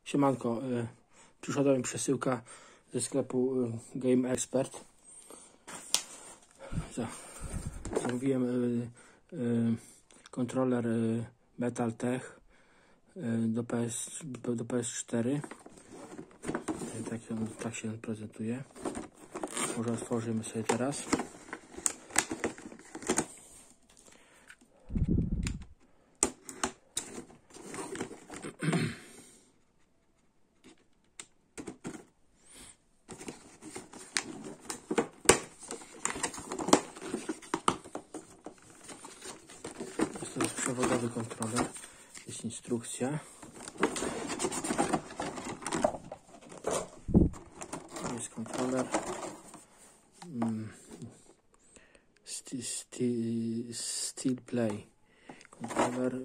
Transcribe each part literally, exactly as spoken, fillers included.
Siemanko, y, przyszła mi przesyłka ze sklepu y, Game Expert. Za, zamówiłem y, y, kontroler y, MetalTech y, do, P S, do P S cztery. Tak, on, tak się on prezentuje. Może otworzymy sobie teraz. To jest przewodowy kontroler, jest instrukcja. Jest kontroler hmm. Steel, steel, steel Play. Kontroler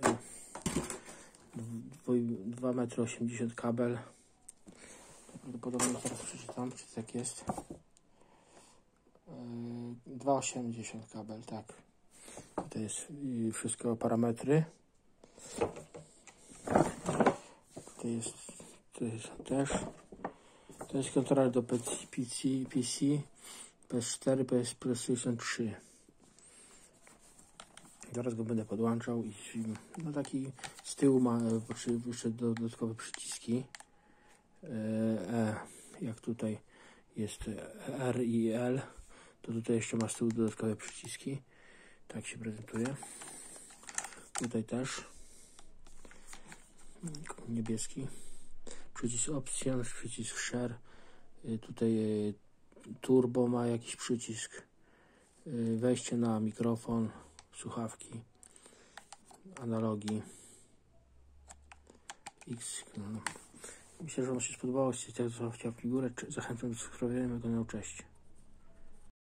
dwa metry osiemdziesiąt kabel. Prawdopodobnie teraz przeczytam, czy tak jest. dwa osiemdziesiąt kabel, tak. To jest wszystko parametry. To jest, to jest też. To jest kontroler do P C, P C, P S cztery, P S PlayStation trzy. Zaraz go będę podłączał i no taki z tyłu ma jeszcze dodatkowe przyciski. E, jak tutaj jest R i L, to tutaj jeszcze ma z tyłu dodatkowe przyciski. Tak się prezentuje. Tutaj też niebieski przycisk Option, przycisk Share. Tutaj turbo ma jakiś przycisk. Wejście na mikrofon, słuchawki, analogi. X. No. Myślę, że Wam się spodobało. Jeśli tak, zostawcie łapkę w górę. Zachęcam do subskrybowania mojego kanału. Cześć.